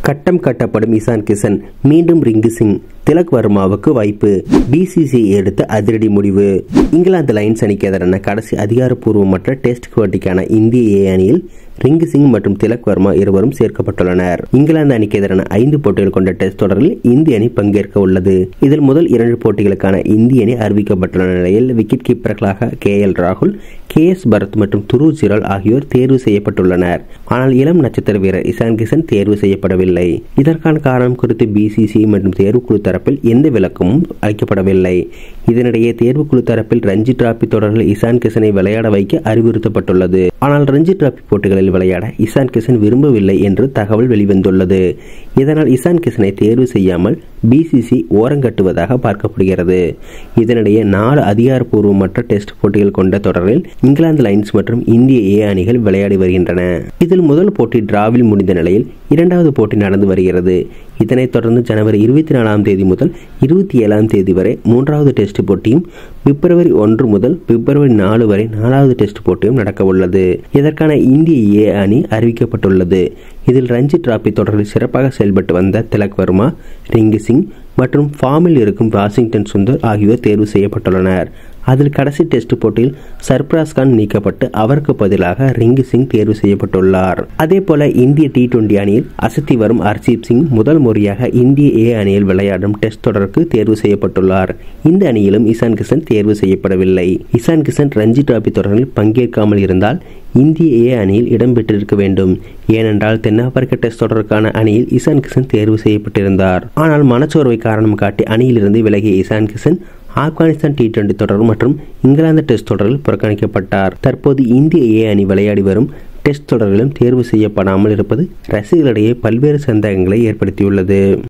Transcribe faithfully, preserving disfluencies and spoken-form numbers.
கட்டம் கட்டப்படும் இசான் கிஷன், மீண்டும் ரிங்கு சிங், திலக் வர்மாவுக்கு வாய்ப்பு. பிசிசிஐ எடுத்த அதிரடி முடிவு. இங்கிலாந்து லைன்ஸ் அணிக்கு எதிரான கடைசி அதிகாரப்பூர்வமற்ற டெஸ்ட் போட்டிக்கான இந்திய ஏ அணியில் ரிங்கு சிங் மற்றும் திலக் வர்மா இருவரும் சேர்க்கப்பட்டுள்ளனர். இங்கிலாந்து அணிக்கு எதிரான ஐந்து போட்டிகள் கொண்ட டெஸ்ட் தொடரில் இந்திய அணி பங்கேற்க உள்ளது. இதில் முதல் இரண்டு போட்டிகளுக்கான இந்திய அணி அறிவிக்கப்பட்டுள்ள நிலையில் விக்கெட் கீப்பர்களாக கே எல் ராகுல், கே எஸ் பரத் மற்றும் துருவ் ஜுரல் ஆகியோர் தேர்வு செய்யப்பட்டுள்ளனர். ஆனால் இளம் நட்சத்திர வீரர் இசான் கிஷன் தேர்வு செய்யப்படவில்லை. இதற்கான காரணம் குறித்து பிசிசிஐ மற்றும் தேர்வுக்குழு தரப்பில் எந்த விளக்கமும் அளிக்கப்படவில்லை. இதனிடையே தேர்வுக்குழு தரப்பில் ரஞ்சி டிராபி தொடரில் இசான் கிஷனை விளையாட வைக்க அறிவுறுத்தப்பட்டுள்ளது. ஆனால் ரஞ்சி டிராபி போட்டிகளில் விளையாட இசான் கிஷன் விரும்பவில்லை என்று தகவல் வெளிவந்துள்ளது. இதனால் இசான் கிஷனை தேர்வு செய்யாமல் பிசிசிஐ ஓரங்கட்டுவதாக பார்க்கப்படுகிறது. இதனிடையே நாலு அதிகாரப்பூர்வமற்ற டெஸ்ட் போட்டிகள் கொண்ட தொடரில் இங்கிலாந்து லைன்ஸ் மற்றும் இந்திய ஏ அணிகள் விளையாடி வருகின்றன. இதில் முதல் போட்டி டிராவில் முடிந்த நிலையில் இரண்டாவது போட்டி நடந்து வருகிறது. இதனைத் தொடர்ந்து ஜனவரி இருபத்தி நாலாம் தேதி முதல் இருபத்தி ஏழாம் தேதி வரை மூன்றாவது டெஸ்ட் போட்டியும், பிப்ரவரி ஒன்று முதல் பிப்ரவரி நாலு வரை நாலாவது டெஸ்ட் போட்டியும் நடக்க உள்ளது. இதற்கான இந்திய ஏ அணி அறிவிக்கப்பட்டுள்ளது. இதில் ரஞ்சி டிராபி தொடரில் சிறப்பாக செயல்பட்டு வந்த திலக் வர்மா, ரிங்கு சிங் மற்றும் ஃபார்மில் இருக்கும் வாஷிங்டன் சுந்தர் ஆகியோர் தேர்வு செய்யப்பட்டுள்ளனர். அதில் கடைசி டெஸ்ட் போட்டியில் சர்பராஸ் கான் நீக்கப்பட்டு அவருக்கு பதிலாக ரிங்கு சிங் தேர்வு செய்யப்பட்டுள்ளார். அதே போல இந்திய டி டுவெண்டி அணியில் அசத்தி வரும் ஹர்ஷீப் சிங் முதல் முறையாக இந்திய ஏ அணியில் விளையாடும் டெஸ்ட் தொடருக்கு தேர்வு செய்யப்பட்டுள்ளார். இந்த அணியிலும் இசான் கிஷன் தேர்வு செய்யப்படவில்லை. இசான் கிஷன் ரஞ்சி டிராபி தொடரில் பங்கேற்காமல் இருந்தால் இந்திய ஏ அணியில் இடம்பெற்றிருக்க வேண்டும். ஏனென்றால் தென்னாப்பிரிக்க டெஸ்ட் தொடருக்கான அணியில் இசான் கிஷன் தேர்வு செய்யப்பட்டிருந்தார். ஆனால் மனச்சோர்வை காரணம் காட்டி அணியிலிருந்து விலகிய இசான் கிஷன் ஆப்கானிஸ்தான் டி டுவெண்டி தொடர் மற்றும் இங்கிலாந்து டெஸ்ட் தொடரில் புறக்கணிக்கப்பட்டார். தற்போது இந்திய ஏ அணி விளையாடி வரும் டெஸ்ட் தொடரிலும் தேர்வு செய்யப்படாமல் இருப்பது ரசிகர்களிடையே பல்வேறு சந்தேகங்களை ஏற்படுத்தியுள்ளது.